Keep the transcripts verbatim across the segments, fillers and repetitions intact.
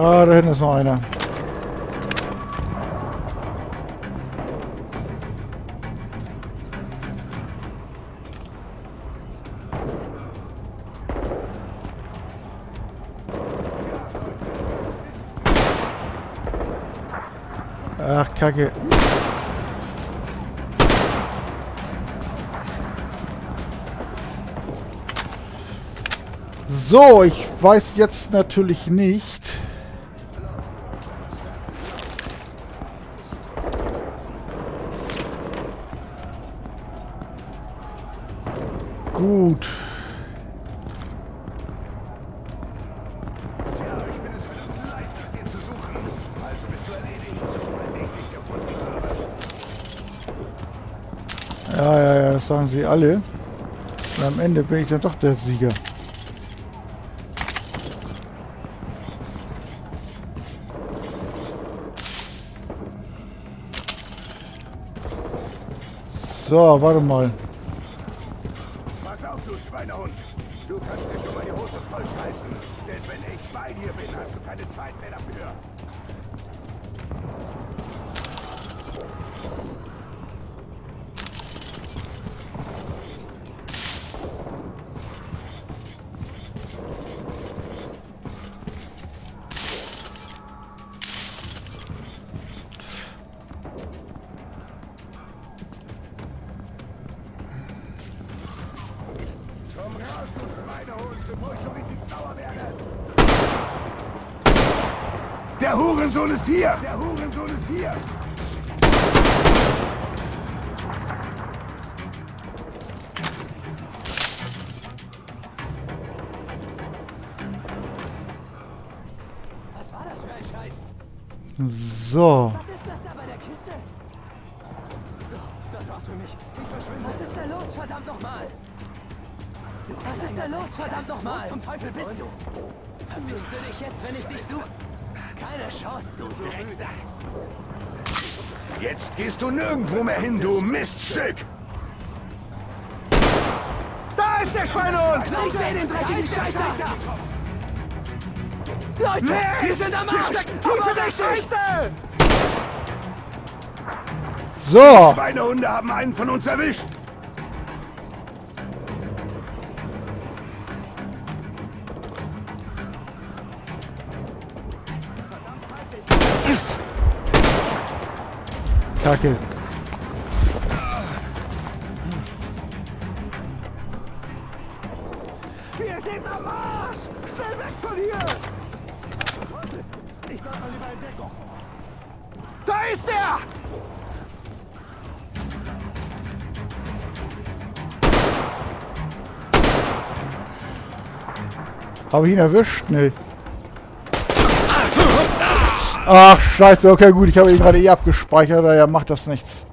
Ah, da hinten ist noch einer. Ach, Kacke. So, ich weiß jetzt natürlich nicht. Gut. Ja, ja, ja, das sagen sie alle. Und am Ende bin ich dann doch der Sieger. So, warte mal. Pass auf, du Schweinehund. Du kannst dir schon mal die Hose voll scheißen. Denn wenn ich bei dir bin, hast du keine Zeit mehr dafür. Komm raus, du Schweinehund, bevor ich so richtig sauer werde. Der Hurensohn ist hier! Der Hurensohn ist hier! Was war das für ein Scheiß? So. Was ist das da bei der Kiste? So, das warst du nicht. Ich verschwinde. Was ist da los, verdammt nochmal? Was ist da los, verdammt nochmal? Wo zum Teufel bist du? Verpisst du dich jetzt, wenn ich dich suche? Keine Chance, du Drecksack. Jetzt gehst du nirgendwo mehr hin, du Miststück! Da ist der Schweinehund! Ich sehe den dreckigen Scheiße! Leute, Nee, wir sind am Arsch! Tief in der Scheiße! So. Schweinehunde haben einen von uns erwischt! Kacke. Wir sind am Arsch! Schnell weg von hier! Ich mach mal lieber in Deckung. Da ist er! Habe ich ihn erwischt? Nee. Ach, scheiße. Okay, gut. Ich habe ihn gerade eh abgespeichert. Daher macht das nichts.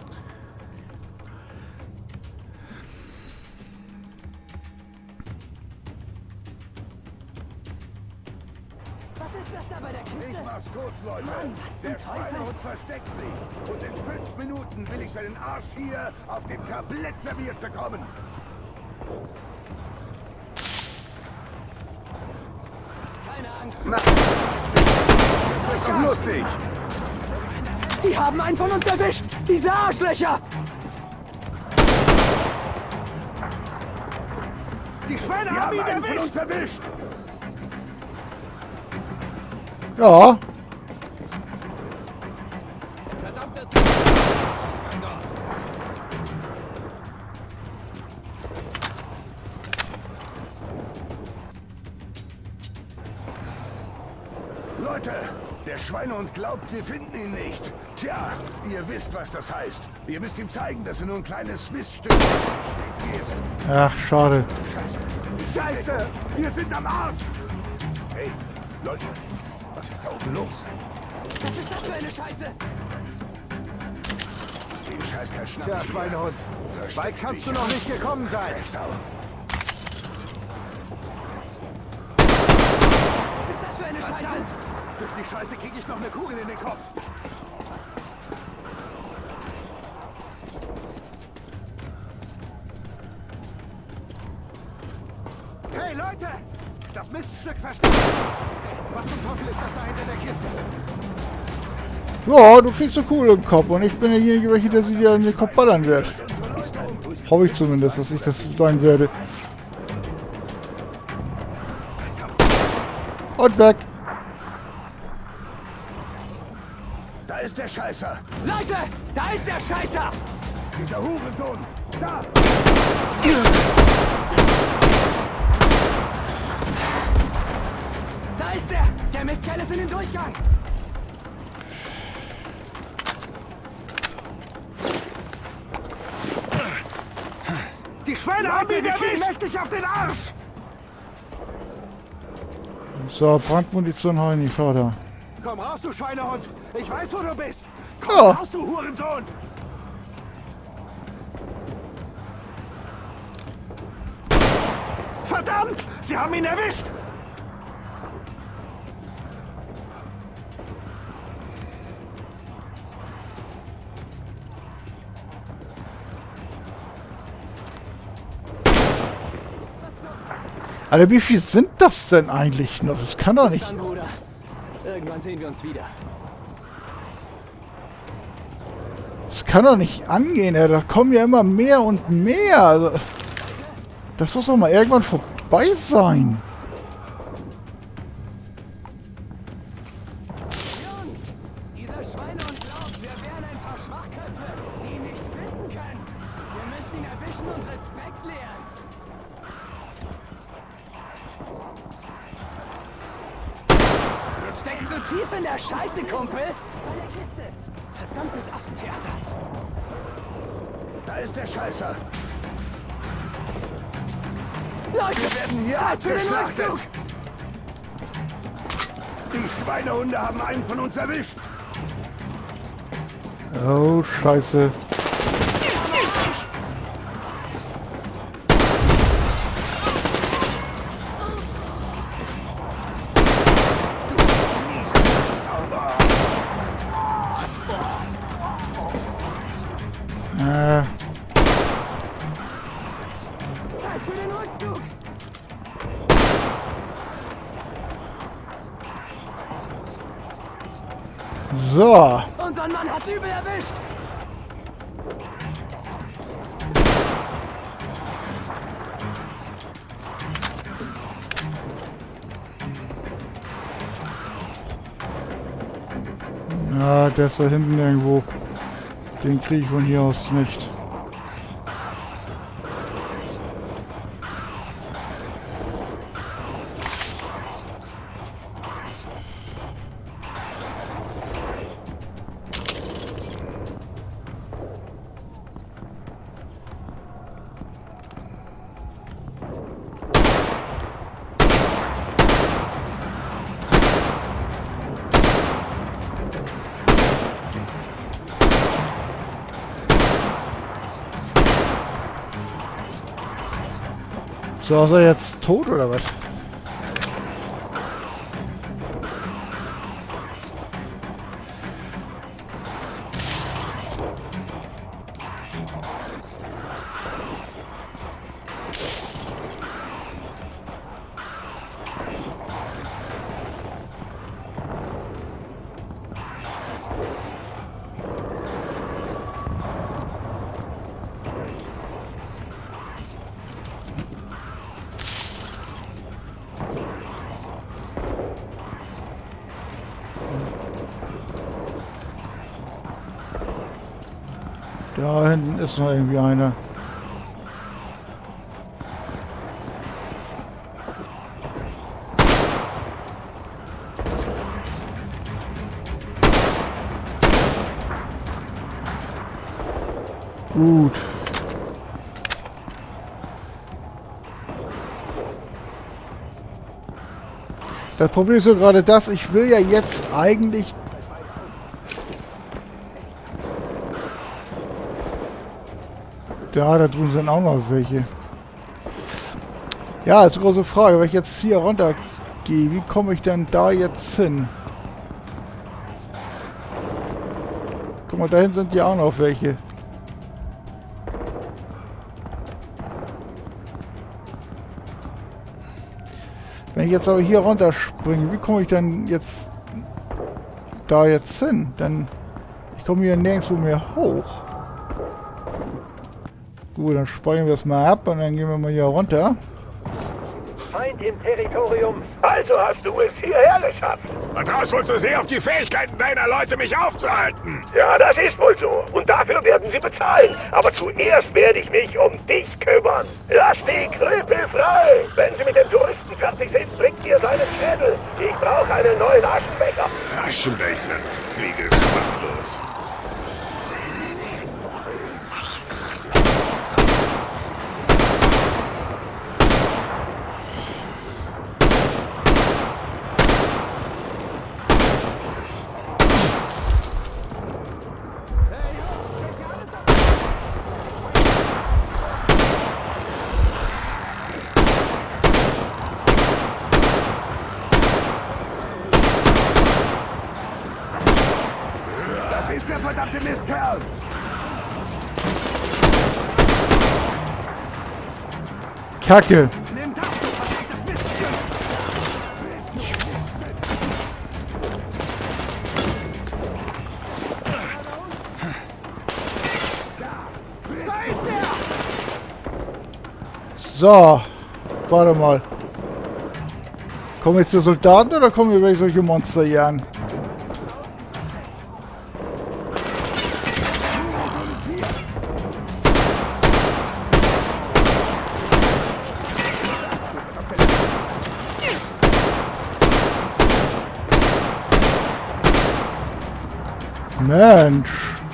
Was ist das da bei der Kiste? Ich mach's kurz, Leute. Mann, was zum Der Teufel? Schweinehund versteckt sich. Und in fünf Minuten will ich seinen Arsch hier auf dem Tablett serviert bekommen. Keine Angst. Na, das ist doch lustig. Die haben einen von uns erwischt! Diese Arschlöcher! Die Schweine Die haben haben ihn einen von erwischt. uns erwischt. Ja. Verdammter Typ. Ich kann dort. Leute, der Schweinehund glaubt, wir finden ihn nicht. Tja, ihr wisst, was das heißt. Ihr müsst ihm zeigen, dass er nur ein kleines Miststück ist. Ach, schade. Scheiße. Scheiße, wir sind am Arsch. Hey, Leute, was ist da oben los? Was ist das für eine Scheiße? Den Scheiß kein Schnapp. Tja, Schweinehund. Weit kannst du noch nicht gekommen sein. Drecksau. Was ist das für eine Scheiße? Durch die Scheiße kriege ich noch eine Kugel in den Kopf. Hey, Leute! Das Miststück versteckt. Was zum Teufel ist das da hinter der Kiste? Ja, du kriegst eine Kugel im Kopf und ich bin derjenige, welcher der sie dir in den Kopf ballern wird. Hoffe ich zumindest, dass ich das sein werde. Und weg. Da ist der Scheißer. Leute, da ist der Scheißer! Dieser Hurensohn. Da. Da ist er! Der Mistkerl ist in den Durchgang! Die Schweine haben ihn erwischt! Mächtig auf den Arsch! So, Brandmunition habe ich nicht, Vater. Komm raus, du Schweinehund! Ich weiß, wo du bist! Komm Ja. raus, du Hurensohn! Verdammt! Sie haben ihn erwischt! Alter, wie viel sind das denn eigentlich noch? Das kann doch nicht. Dann, Bruder. Irgendwann sehen wir uns wieder. Das kann doch nicht angehen, ey. Da kommen ja immer mehr und mehr. Also, das muss doch mal irgendwann vorbei sein. Jungs, dieser Schweinehund glaubt, wir wären ein paar Schwachköpfe, die ihn nicht finden können. Wir müssen ihn erwischen und Respekt lehren. Jetzt steckst du tief in der Scheiße, Kumpel. Bei der Kiste. Verdammtes Affentheater. Da ist der Scheißer. Leute, Wir werden hier Zeit für den abgeschlachtet. Rückzug. Die Schweinehunde haben einen von uns erwischt. Oh, Scheiße. Äh, Zeit für den Rückzug. so. Unseren Mann hat übel erwischt. Ja, der ist da hinten irgendwo. Den kriege ich von hier aus nicht. So, ist er jetzt tot oder was? Da hinten ist noch irgendwie einer. Gut. Das Problem ist so gerade das, ich will ja jetzt eigentlich... Da, da drüben sind auch noch welche. Ja, ist eine große Frage, wenn ich jetzt hier runter gehe, wie komme ich denn da jetzt hin? Guck mal, da hinten sind ja auch noch welche. Wenn Wenn ich jetzt aber hier runterspringe, wie komme ich denn jetzt da jetzt hin? Denn ich komme hier nirgendwo mehr hoch. Gut, dann speichern wir es mal ab und dann gehen wir mal hier runter. Feind im Territorium. Also hast du es hierher geschafft. Vertraust wohl zu sehr auf die Fähigkeiten deiner Leute, mich aufzuhalten. Ja, das ist wohl so. Und dafür werden sie bezahlen. Aber zuerst werde ich mich um dich kümmern. Lass die Krüppel frei. Wenn sie mit den Touristen fertig sind, bringt ihr seinen Schädel. Ich brauche einen neuen Aschenbecher. Aschenbecher. Wie geschmacklos. Das ist der verdammte Mistkerl. Kacke. Nimm das, du verdammtes Miststück! Da ist er! So. Warte mal. Kommen jetzt die Soldaten oder kommen hier welche solche Monster hier an? Mensch.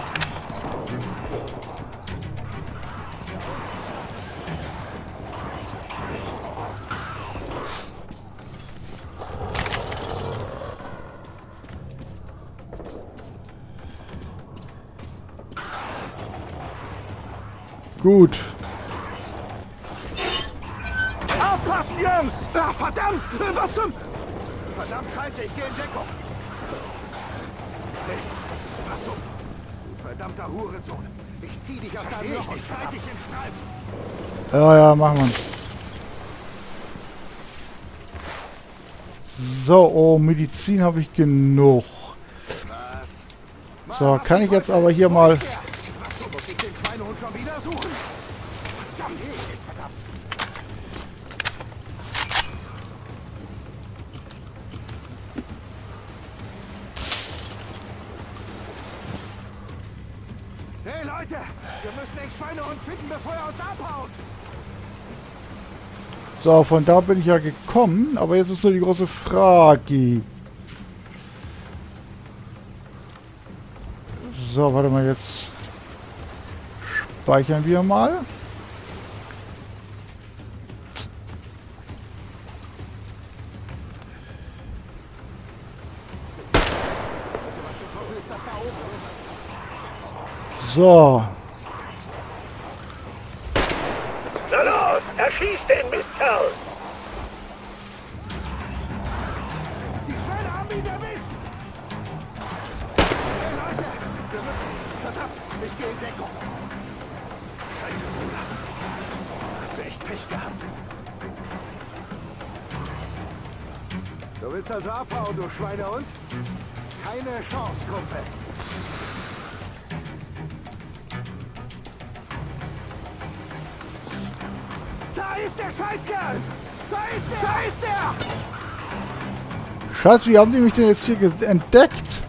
Gut. Aufpassen, Jungs! Ah, verdammt! Was zum... Verdammt, scheiße, ich gehe in Deckung. Hey, was zum... Du verdammter Hurensohn. Ich zieh dich aus deinem Loch und schneid dich in Streifen. Ja, ja, machen wir. So, oh, Medizin habe ich genug. So, kann ich jetzt aber hier mal... Ach so, muss ich den Schweinehund schon wieder suchen? Verdammt, verdammt. Hey Leute, wir müssen den Schweinehund finden, bevor er uns abhaut. So, von da bin ich ja gekommen, aber jetzt ist nur die große Frage. So, warte mal, jetzt speichern wir mal. So. Na los, erschieß den Mistkerl. Die Schweine haben ihn erwischt. Hey Leute, wir müssen... Verdammt, ich gehe in Deckung. Scheiße, Bruder. Hast du echt Pech gehabt. Du willst also abhauen, du Schweinehund? Keine Chance, Kumpel. Da ist der Scheißkerl! Da ist er! Da ist er! Scheiße, wie haben die mich denn jetzt hier ge- entdeckt?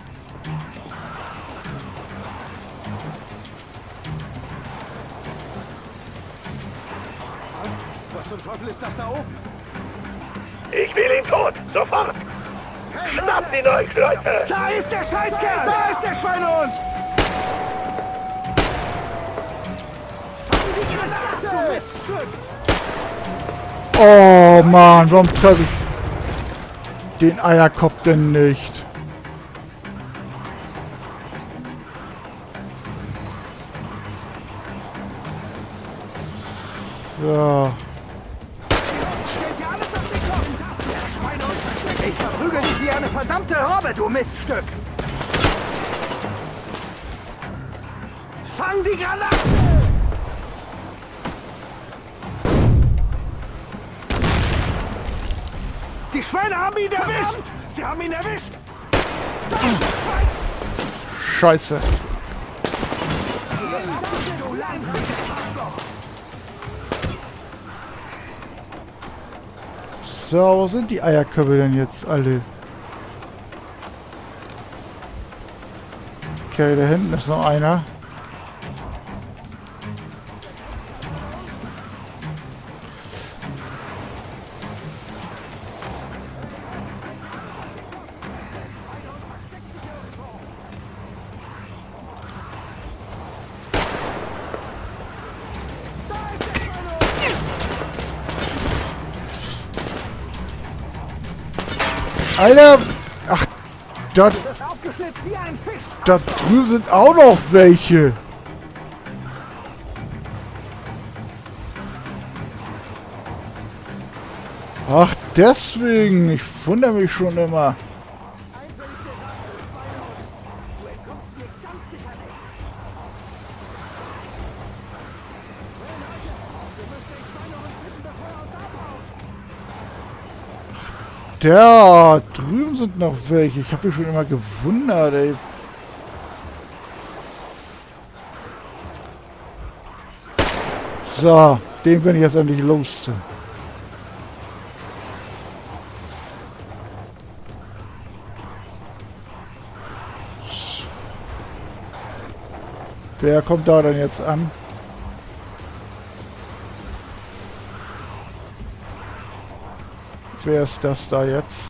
Was zum Teufel ist das da oben? Ich will ihn tot, sofort. Hey, Schnappt ihn euch, Leute. da ist der Scheißkerl! Da ist der Schweinehund! Fang die Granate! Du Miststück! Oh Mann, warum treffe ich den Eierkopf denn nicht? So. Stellt dir alles auf den Kopf! Der Schweinehund versteckt! Ich verprügel dich wie eine verdammte Robbe, du Miststück! Fang die Granate! Die Schweine haben ihn erwischt! Sie haben ihn erwischt! Scheiße. So, wo sind die Eierköpfe denn jetzt alle? Okay, da hinten ist noch einer. Alter! Ach, da, da drüben sind auch noch welche. Ach, deswegen. Ich wundere mich schon immer. Da drüben sind noch welche. Ich habe mich schon immer gewundert, ey. So, den bin ich jetzt endlich los. Wer kommt da denn jetzt an? Wer ist das da jetzt?